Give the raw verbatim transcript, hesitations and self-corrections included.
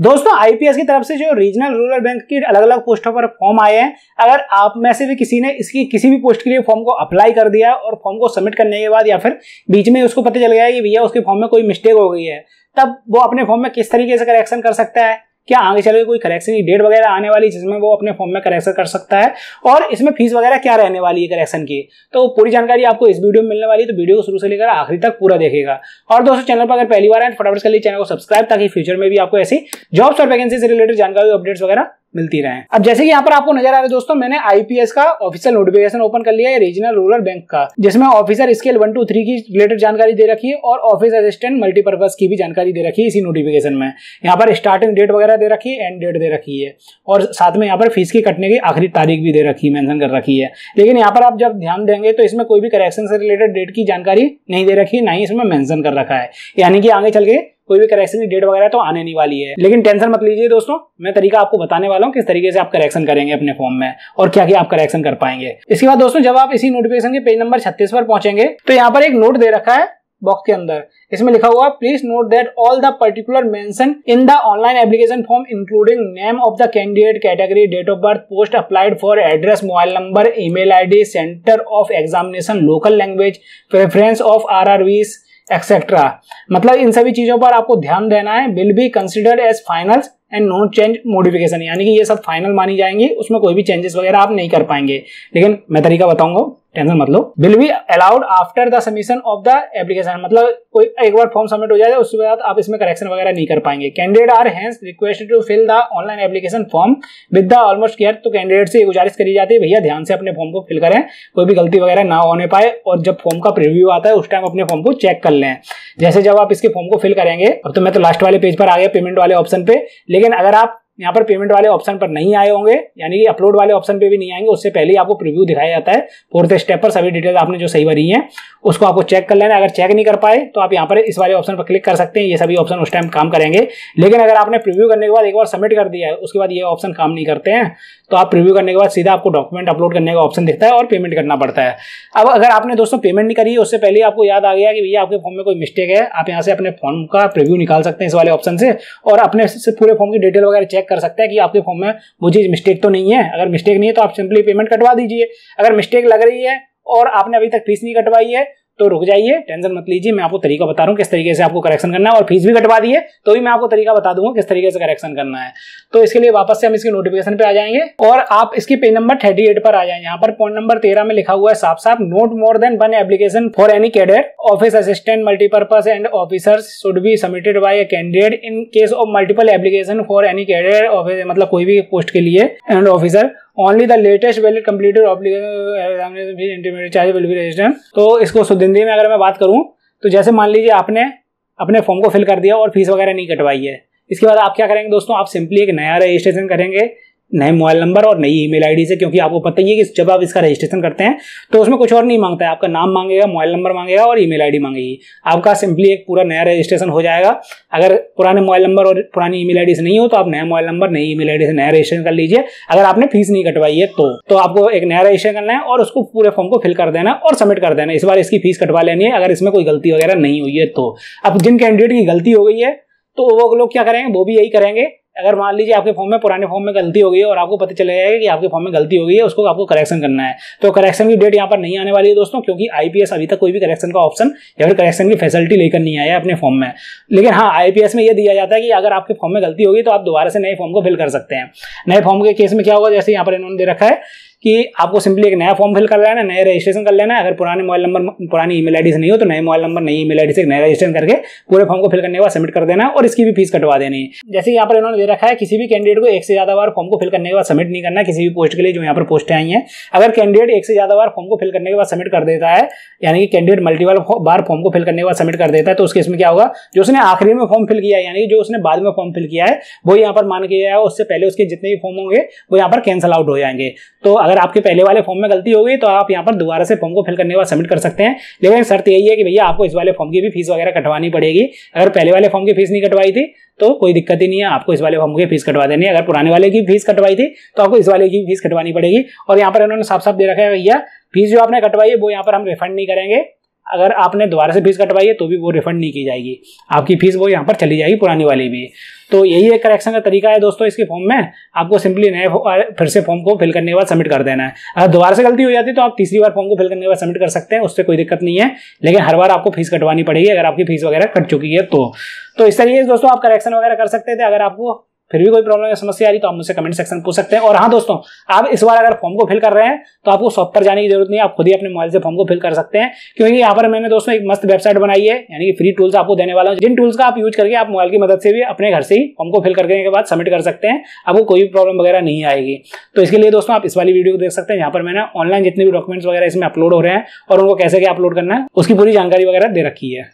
दोस्तों आईपीएस की तरफ से जो रीजनल रूरल बैंक की अलग अलग पोस्टों पर फॉर्म आए हैं, अगर आप में से भी किसी ने इसकी किसी भी पोस्ट के लिए फॉर्म को अप्लाई कर दिया और फॉर्म को सबमिट करने के बाद या फिर बीच में उसको पता चल गया है कि भैया उसके फॉर्म में कोई मिस्टेक हो गई है, तब वो अपने फॉर्म में किस तरीके से करेक्शन कर सकता है, क्या आगे चल के कोई करेक्शन की डेट वगैरह आने वाली जिसमें वो अपने फॉर्म में करेक्शन कर सकता है, और इसमें फीस वगैरह क्या रहने वाली है करेक्शन की, तो पूरी जानकारी आपको इस वीडियो में मिलने वाली है। तो वीडियो को शुरू से लेकर आखिरी तक पूरा देखिएगा। और दोस्तों चैनल पर अगर पहली बार आए फटाफट कर लीजिए चैनल को सब्सक्राइब, ताकि फ्यूचर में भी आपको ऐसी जॉब्स और वैकेंसी से रिलेटेड जानकारी अपडेट्स वगैरह मिलती रहे। अब जैसे कि यहाँ पर आपको नजर आ रहा है दोस्तों, मैंने आईपीएस का ऑफिशियल नोटिफिकेशन ओपन कर लिया है रीजनल रूरल बैंक का, जिसमें officer scale one two three की रिलेटेड जानकारी दे रखी है और ऑफिस असिस्टेंट मल्टीपर्पज की भी जानकारी दे रखी है इसी नोटिफिकेशन में। यहाँ पर स्टार्टिंग डेट वगैरह दे रखी है, एंड डेट दे रखी है, और साथ में यहाँ पर फीस की कटने की आखिरी तारीख भी दे रखी है, मेंशन कर रखी है। लेकिन यहाँ पर आप जब ध्यान देंगे तो इसमें कोई भी करेक्शन से रिलेटेड डेट की जानकारी नहीं दे रखी है, ना ही इसमें मेंशन कर रखा है, यानी कि आगे चल के कोई भी करेक्शन की डेट वगैरह तो आने नहीं वाली है। लेकिन टेंशन मत लीजिए दोस्तों, मैं तरीका आपको बताने वाला हूँ किस तरीके से आप करेक्शन करेंगे अपने फॉर्म में और क्या क्या आप करेक्शन कर पाएंगे। इसके बाद दोस्तों जब आप इसी नोटिफिकेशन के पेज नंबर छत्तीस पर पहुंचेंगे तो यहाँ पर एक नोट दे रखा है बॉक्स के अंदर, इसमें लिखा हुआ please note that all the particular mention in the online application form including name of the candidate, category, date of birth, post applied for, address, mobile number, email ID, center of examination, local language, preference of RRBs etcetera. मतलब इन सभी चीजों पर आपको ध्यान देना है। Will be considered as final and no change modification, यानी कि ये सब फाइनल मानी जाएंगी, उसमें कोई भी चेंजेस वगैरह आप नहीं कर पाएंगे। लेकिन मैं तरीका बताऊंगा, टेंशन मत लो। Will be allowed after the submission of the application, मतलब कोई एक बार फॉर्म सबमिट हो जाए उसके बाद आप इसमें करेक्शन वगैरह नहीं कर पाएंगे। Candidate are hence requested to fill the online application form with the almost care, तो कैंडिडेट से गुजारिश करी जाती है भैया ध्यान से अपने फॉर्म को फिल करें, कोई भी गलती वगैरह ना होने पाए, और जब फॉर्म का प्रीव्यू आता है उस टाइम अपने फॉर्म को चेक कर लें। जैसे जब आप इसके फॉर्म को फिल करेंगे, अब तो मैं तो लास्ट वाले पेज पर आ गया पेमेंट वाले ऑप्शन पे, लेकिन अगर आप यहाँ पर पेमेंट वाले ऑप्शन पर नहीं आए होंगे, यानी कि अपलोड वाले ऑप्शन पे भी नहीं आएंगे, उससे पहले आपको प्रीव्यू दिखाया जाता है। फोर्थ स्टेप पर सभी डिटेल्स आपने जो सही भरी हैं उसको आपको चेक कर लेना। अगर चेक नहीं कर पाए तो आप यहाँ पर इस वाले ऑप्शन पर क्लिक कर सकते हैं, ये सभी ऑप्शन उस टाइम काम करेंगे। लेकिन अगर आपने प्रीव्यू करने के बाद एक बार सबमिट कर दिया है उसके बाद ये ऑप्शन काम नहीं करते हैं, तो आप प्रीव्यू करने के बाद सीधा आपको डॉक्यूमेंट अपलोड करने का ऑप्शन दिखता है और पेमेंट करना पड़ता है। अब अगर आपने दोस्तों पेमेंट नहीं करी, उससे पहले आपको याद आ गया कि भैया आपके फॉर्म में कोई मिस्टेक है, आप यहाँ से अपने फॉर्म का प्रीव्यू निकाल सकते हैं इस वाले ऑप्शन से, और अपने से पूरे फॉर्म की डिटेल वगैरह चेक कर सकते हैं कि आपके फॉर्म में वो चीज मिस्टेक तो नहीं है। अगर मिस्टेक नहीं है तो आप सिंपली पेमेंट कटवा दीजिए। अगर मिस्टेक लग रही है और आपने अभी तक फीस नहीं कटवाई है तो रुक जाइए, टेंशन मत लीजिए, मैं आपको तरीका बता रहा हूँ किस तरीके से आपको करेक्शन करना है, और फीस भी कटवा दी है तो भी मैं आपको तरीका बता दूंगा किस तरीके से करेक्शन करना है। तो इसके लिए वापस से हम इसके नोटिफिकेशन पे आ जाएंगे और आप इसकी पेज नंबर अड़तीस पर आ जाएंगे। यहाँ पर पॉइंट नंबर तेरह में लिखा हुआ है साफ साफ, note more than one application for any cadre, office assistant, multipurpose and officers should be submitted by a candidate in case of multiple application for any cadre office, मतलब कोई भी पोस्ट के लिए and officer, only the latest valid completed intermediate charge will be registered. तो इसको शुद्ध हिंदी में अगर मैं बात करूं तो जैसे मान लीजिए आपने अपने फॉर्म को फिल कर दिया और फीस वगैरह नहीं कटवाई है, इसके बाद आप क्या करेंगे दोस्तों, आप सिंपली एक नया रजिस्ट्रेशन करेंगे नए मोबाइल नंबर और नई ईमेल आईडी से, क्योंकि आपको पता ही है कि जब आप इसका रजिस्ट्रेशन करते हैं तो उसमें कुछ और नहीं मांगता है, आपका नाम मांगेगा, मोबाइल नंबर मांगेगा और ईमेल आईडी मांगेगी। आपका सिंपली एक पूरा नया रजिस्ट्रेशन हो जाएगा। अगर पुराने मोबाइल नंबर और पुरानी ईमेल आईडी से नहीं हो तो आप नया मोबाइल नंबर नई ईमेल आईडी से नया रजिस्ट्रेशन कर लीजिए। अगर आपने फीस नहीं कटवाई है तो तो आपको एक नया रजिस्ट्रेशन करना है और उसको पूरे फॉर्म को फिल कर देना और सबमिट कर देना। इस बार इसकी फीस कटवा लेनी है अगर इसमें कोई गलती वगैरह नहीं हुई है तो। अब जिन कैंडिडेट की गलती हो गई है तो वो लोग क्या करेंगे, वो भी यही करेंगे। अगर मान लीजिए आपके फॉर्म में पुराने फॉर्म में गलती हो गई है और आपको पता चला जाएगा कि आपके फॉर्म में गलती हो गई है, उसको आपको करेक्शन करना है, तो करेक्शन की डेट यहाँ पर नहीं आने वाली है दोस्तों, क्योंकि आईपीएस अभी तक कोई भी करेक्शन का ऑप्शन या फिर करेक्शन की फैसिलिटी लेकर नहीं आया है अपने फॉर्म में। लेकिन हाँ, आईपीएस में यह दिया जाता है कि अगर आपके फॉर्म में गलती होगी तो आप दोबारा से नए फॉर्म को फिल कर सकते हैं। नए फॉर्म के केस में क्या होगा, जैसे यहाँ पर इन्होंने दे रखा है कि आपको सिंपली एक नया फॉर्म फिल कर लेना है, नया रजिस्ट्रेशन कर लेना है। अगर पुराने मोबाइल नंबर पुरानी ईमेल आईडी से नहीं हो तो नए मोबाइल नंबर नई ईमेल आईडी से नया रजिस्ट्रेशन करके पूरे फॉर्म को फिल करने के बाद सबमिट कर देना है और इसकी भी फीस कटवा देनी है। जैसे यहाँ पर इन्होंने दे रखा है किसी भी कैंडिडेट को एक से ज्यादा बार फॉर्म को फिल करने के बाद सबमिट नहीं करना है, किसी भी पोस्ट के लिए जो यहाँ पर पोस्टें आई हैं। अगर कैंडिडेट एक से ज्यादा बार फॉर्म को फिल करने के बाद सबमिट कर देता है, यानी कि कैंडिडेट मल्टीपल बार फॉर्म को फिल करने के बाद सबमिट कर देता है, तो उस केस में क्या होगा, जो उसने आखिरी में फॉर्म फिल किया है, यानी कि जो उसने बाद में फॉर्म फिल किया है वो यहाँ पर मान के जाएगा, उससे पहले उसके जितने भी फॉर्म होंगे वो यहाँ पर कैंसिल आउट हो जाएंगे। तो अगर आपके पहले वाले फॉर्म में गलती हो गई तो आप यहाँ पर दोबारा से फॉर्म को फिल करने के बाद सबमिट कर सकते हैं। लेकिन शर्त यही है कि भैया आपको इस वाले फॉर्म की भी फीस वगैरह कटवानी पड़ेगी। अगर पहले वाले फॉर्म की फीस नहीं कटवाई थी तो कोई दिक्कत ही नहीं है, आपको इस वाले फॉर्म की फीस कटवा देनी है। अगर पुराने वाले की फीस कटवाई थी तो आपको इस वाले की फीस कटवानी पड़ेगी। और यहाँ पर इन्होंने साफ साफ दे रखा है भैया फीस जो आपने कटवाई है वो यहाँ पर हम रिफंड नहीं करेंगे, अगर आपने दोबारा से फीस कटवाई है तो भी वो रिफंड नहीं की जाएगी, आपकी फीस वो यहाँ पर चली जाएगी पुरानी वाली भी। तो यही एक करेक्शन का तरीका है दोस्तों इसके फॉर्म में। आपको सिंपली नए फिर से फॉर्म को फिल करने के बाद सबमिट कर देना है। अगर दोबारा से गलती हो जाती है तो आप तीसरी बार फॉर्म को फिल करने के बाद सबमिट कर सकते हैं, उससे कोई दिक्कत नहीं है, लेकिन हर बार आपको फीस कटवानी पड़ेगी अगर आपकी फीस वगैरह कट चुकी है तो। तो इस तरीके से दोस्तों आप करेक्शन वगैरह कर सकते थे। अगर आपको फिर भी कोई प्रॉब्लम या समस्या आ रही तो आप मुझसे कमेंट सेक्शन में पूछ सकते हैं। और हाँ दोस्तों, आप इस बार अगर फॉर्म को फिल कर रहे हैं तो आपको शॉप पर जाने की जरूरत नहीं है, आप खुद ही अपने मोबाइल से फॉर्म को फिल कर सकते हैं, क्योंकि यहाँ पर मैंने दोस्तों एक मस्त वेबसाइट बनाई है, यानी कि फ्री टूल्स आपको देने वाला हूँ, जिन टूल्स का आप यूज करके आप मोबाइल की मदद से भी अपने घर से ही फॉर्म को फिल करने के बाद सबमिट कर सकते हैं, आपको कोई भी प्रॉब्लम वगैरह नहीं आएगी। तो इसके लिए दोस्तों आप इस वाली वीडियो को देख सकते हैं, यहाँ पर मैंने ऑनलाइन जितने भी डॉक्यूमेंट्स वगैरह इसमें अपलोड हो रहे हैं और उनको कैसे क्या अपलोड करना है उसकी पूरी जानकारी वगैरह दे रखी है।